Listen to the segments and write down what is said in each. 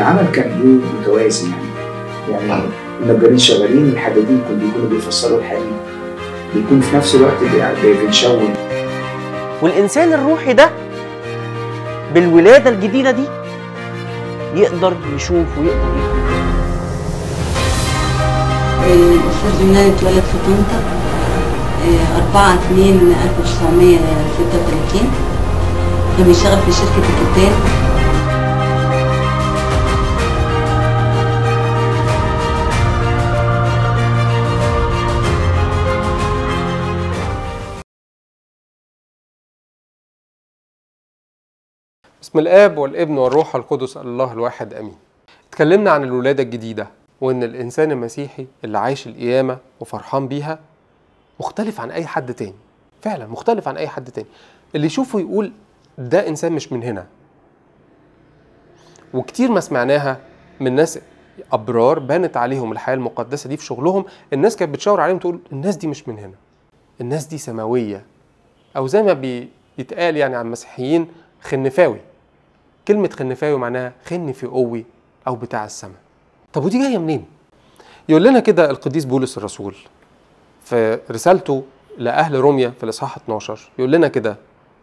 العمل كان ايه متوازي يعني النجارين شغالين، الحدادين بيكونوا بيفصلوا الحديد، بيكون في نفس الوقت بنشون. والإنسان الروحي ده بالولادة الجديدة دي يقدر يشوف ويقدر يفهم. الأستاذ يونان اتولد في طنطا 4/2/1936. كان بيشتغل في شركة الكتان. بسم الآب والابن والروح القدس الله الواحد آمين. اتكلمنا عن الولادة الجديدة، وإن الإنسان المسيحي اللي عايش القيامة وفرحان بيها مختلف عن أي حد تاني، فعلا مختلف عن أي حد تاني. اللي يشوفه يقول ده إنسان مش من هنا. وكتير ما سمعناها من ناس أبرار بانت عليهم الحياة المقدسة دي في شغلهم، الناس كانت بتشاور عليهم تقول الناس دي مش من هنا، الناس دي سماوية، أو زي ما بيتقال يعني عن المسيحيين خنفاوي. كلمة خنفاوي معناها خنفي قوي أو بتاع السماء. طب ودي جاية منين؟ يقول لنا كده القديس بولس الرسول في رسالته لأهل روميا في الإصحاح 12، يقول لنا كده: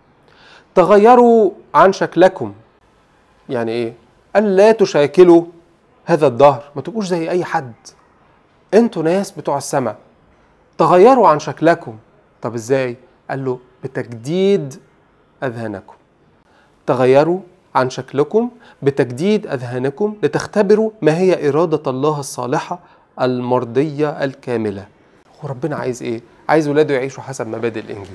تغيروا عن شكلكم. يعني إيه؟ قال لا تشاكلوا هذا الدهر، ما تبقوش زي أي حد، أنتوا ناس بتوع السماء، تغيروا عن شكلكم. طب إزاي؟ قال له بتجديد أذهانكم. تغيروا عن شكلكم بتجديد أذهانكم لتختبروا ما هي إرادة الله الصالحة المرضية الكاملة. وربنا عايز إيه؟ عايز ولاده يعيشوا حسب مبادئ الإنجيل.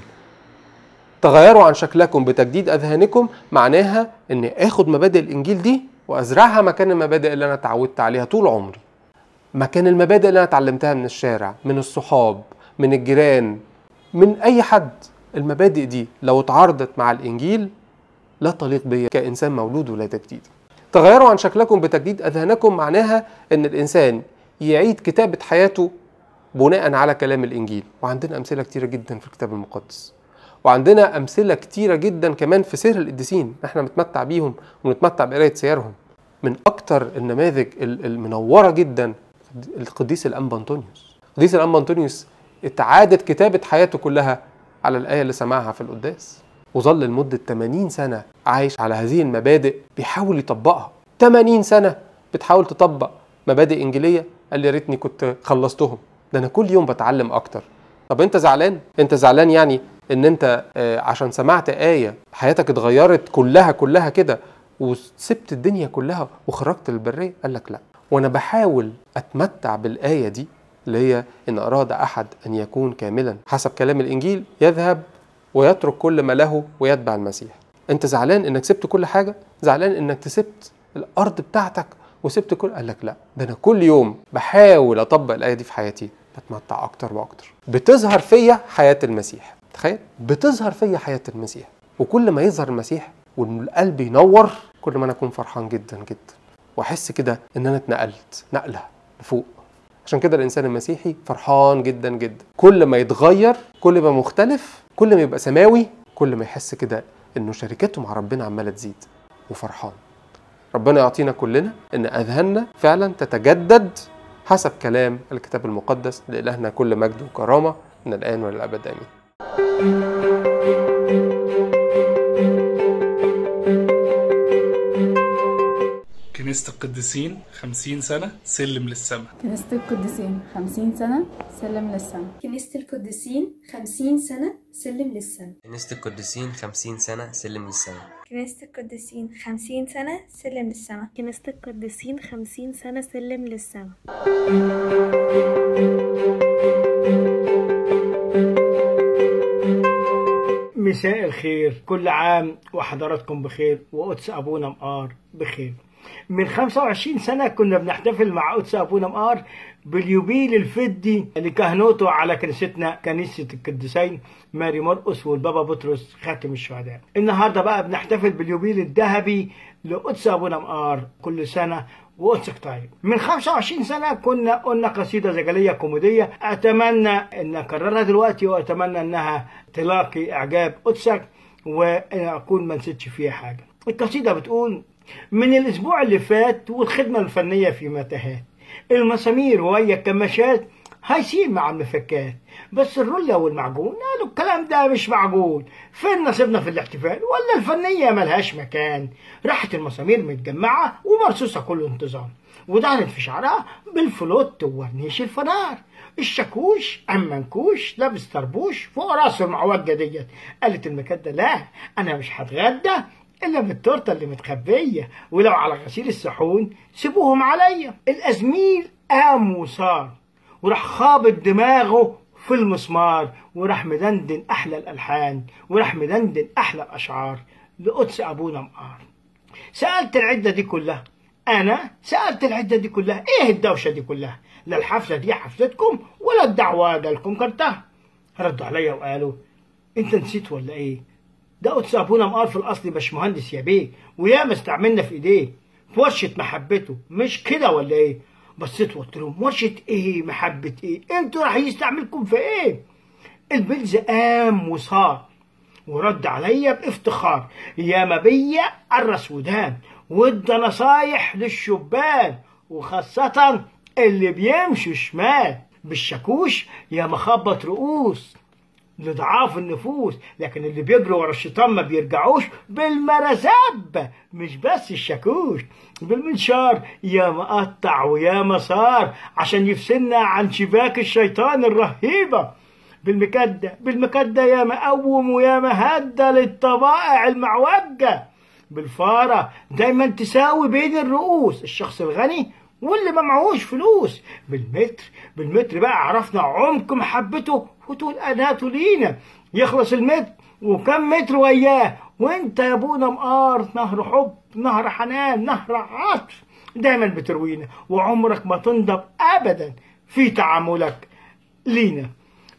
تغيروا عن شكلكم بتجديد أذهانكم معناها إني آخد مبادئ الإنجيل دي وأزرعها مكان المبادئ اللي أنا اتعودت عليها طول عمري، مكان المبادئ اللي أنا اتعلمتها من الشارع، من الصحاب، من الجيران، من أي حد. المبادئ دي لو اتعارضت مع الإنجيل لا تليق بي كإنسان مولود ولادة جديدة. تغيروا عن شكلكم بتجديد أذهانكم معناها إن الإنسان يعيد كتابة حياته بناء على كلام الإنجيل. وعندنا أمثلة كتيرة جدا في الكتاب المقدس، وعندنا أمثلة كتيرة جدا كمان في سير القديسين احنا بنتمتع بيهم ونتمتع بقراية سيرهم. من أكتر النماذج المنورة جدا القديس الأنبا أنطونيوس. القديس الأنبا أنطونيوس اتعادت كتابة حياته كلها على الآية اللي سمعها في القداس، وظل لمدة 80 سنة عايش على هذه المبادئ بيحاول يطبقها. 80 سنة بتحاول تطبق مبادئ إنجيلية. قال لي يا ريتني كنت خلصتهم، ده أنا كل يوم بتعلم أكتر. طب أنت زعلان؟ أنت زعلان يعني إن أنت عشان سمعت آية حياتك اتغيرت كلها كده وسبت الدنيا كلها وخرجت للبرية؟ قال لك لا، وأنا بحاول أتمتع بالآية دي اللي هي إن أراد أحد أن يكون كاملا حسب كلام الإنجيل يذهب ويترك كل ما له ويتبع المسيح. انت زعلان انك سبت كل حاجة؟ زعلان انك سبت الارض بتاعتك وسبت كل؟ قال لك لا، ده انا كل يوم بحاول اطبق الاية دي في حياتي، بتمتع اكتر واكتر، بتظهر فيا حياة المسيح. تخيل، بتظهر فيا حياة المسيح، وكل ما يظهر المسيح والقلب ينور كل ما انا اكون فرحان جدا جدا، واحس كده ان انا اتنقلت نقلة لفوق. عشان كده الانسان المسيحي فرحان جدا جدا، كل ما يتغير، كل ما مختلف، كل ما يبقى سماوي، كل ما يحس كده انه شركته مع ربنا عماله تزيد وفرحان. ربنا يعطينا كلنا ان اذهاننا فعلا تتجدد حسب كلام الكتاب المقدس. لإلهنا كل مجد وكرامه من الان وللابد امين. كنيسة القديسين 50 سنة سلم للسماء. كنيسة القديسين 50 سنة سلم للسماء. كنيسة القديسين 50 سنة سلم للسماء. كنيسة القديسين 50 سنة سلم للسماء. كنيسة القديسين 50 سنة سلم للسماء. كنيسة القديسين 50 سنة سلم للسماء. مساء الخير، كل عام وحضراتكم بخير وقدس أبونا مقار بخير. من 25 سنة كنا بنحتفل مع قدس أبونا مقار باليوبيل الفدي لكهنوته على كنيستنا، كنيسة القديسين ماري مرقس والبابا بطرس خاتم الشهداء. النهارده بقى بنحتفل باليوبيل الذهبي لقدس أبونا مقار، كل سنة وقدسك طيب. من 25 سنة كنا قلنا قصيدة زجلية كوميدية، أتمنى أن أكررها دلوقتي، وأتمنى أنها تلاقي إعجاب قدسك وأكون ما نسيتش فيها حاجة. القصيدة بتقول: من الأسبوع اللي فات والخدمة الفنية في متاهات. المسامير وهي الكماشات هيسيب مع المفكات، بس الرولة والمعجون قالوا الكلام ده مش معقول، فين نصيبنا في الاحتفال ولا الفنية ملهاش مكان. راحت المسامير متجمعة ومرصوصة كل انتظام، ودهنت في شعرها بالفلوت وورنيش الفنار. الشاكوش أما منكوش لابس طربوش فوق راسه المعوجة ديت. قالت المكدة لا أنا مش هتغدى إلا بالتورتة اللي متخبية، ولو على غسيل الصحون سيبوهم عليا. الأزميل قام وصار وراح خابط دماغه في المسمار، وراح مدندن أحلى الألحان وراح مدندن أحلى الأشعار لقدس أبونا مقار. سألت العدة دي كلها، أنا سألت العدة دي كلها إيه الدوشة دي كلها؟ لا الحفلة دي حفلتكم ولا الدعوة جالكم كرتها. ردوا عليا وقالوا أنت نسيت ولا إيه؟ ده قدس أبونا مقار في الأصل باشمهندس يا بيه، وياما استعملنا في إيديه في ورشة محبته، مش كده ولا إيه؟ بصيت وقلت لهم ورشة إيه محبة إيه؟ أنتوا راح يستعملكم في إيه؟ البلز قام وصار ورد عليا بافتخار، ياما بيا قرص ودان وادى نصايح للشبان، وخاصة اللي بيمشوا شمال. بالشاكوش ياما خبط رؤوس لضعاف النفوس، لكن اللي بيجروا ورا الشيطان ما بيرجعوش. بالمرزبة مش بس الشاكوش، بالمنشار يا مقطع ويا مسار عشان يفصلنا عن شباك الشيطان الرهيبة. بالمكدة يا مقوم ويا مهدى للطبائع المعوجة. بالفارة دايما تساوي بين الرؤوس الشخص الغني واللي ما معهوش فلوس. بالمتر بقى عرفنا عمق محبته وطول أناته لينا. يخلص المتر وكم متر وياه، وانت يا ابونا مقار نهر حب، نهر حنان، نهر عطف دايما بتروينا، وعمرك ما تنضب ابدا في تعاملك لينا.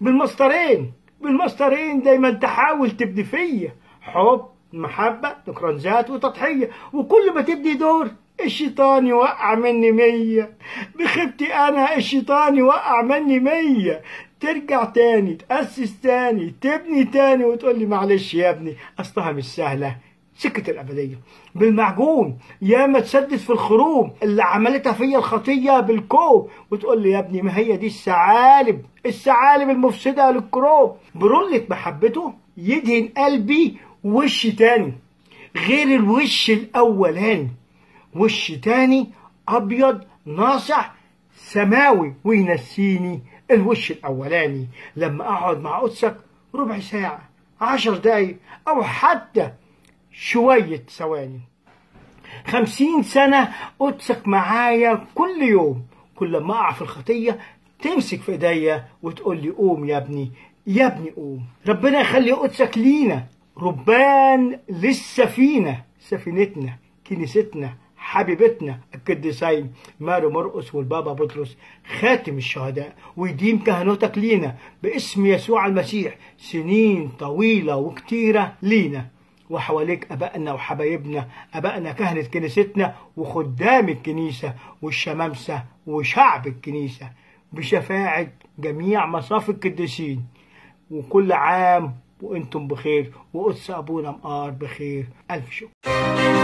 بالمسطرين دايما تحاول تبدي فيا حب، محبة، نكران ذات وتضحية، وكل ما تبدي دور الشيطان يوقع مني 100. بخيبتي أنا الشيطان يوقع مني 100. ترجع تاني تأسس تاني تبني تاني وتقول لي معلش يا ابني أصلها مش سهلة سكة الأبدية. بالمعجون ياما تسدد في الخروم اللي عملتها فيا الخطية بالكوب، وتقول لي يا ابني ما هي دي الثعالب المفسدة للكروب. برولة محبته يدهن قلبي وش تاني غير الوش الأولاني، وش تاني أبيض ناصع سماوي وينسيني الوش الأولاني. لما أقعد مع قدسك ربع ساعة 10 دقايق أو حتى شوية ثواني. 50 سنة قدسك معايا كل يوم، كل ما أقع في الخطية تمسك في إيديا وتقول لي قوم يا ابني يا ابني قوم. ربنا يخلي قدسك لينا ربان للسفينة، سفينتنا كنيستنا حبيبتنا القديسين ماري مرقس والبابا بطرس خاتم الشهداء، ويديم كهنوتك لينا باسم يسوع المسيح سنين طويلة وكتيرة لينا. وحواليك أبائنا وحبايبنا، أبائنا كهنة كنيستنا وخدام الكنيسة والشمامسة وشعب الكنيسة، بشفاعة جميع مصاف القديسين. وكل عام وانتم بخير، وقدس أبونا مقار بخير. ألف شكر.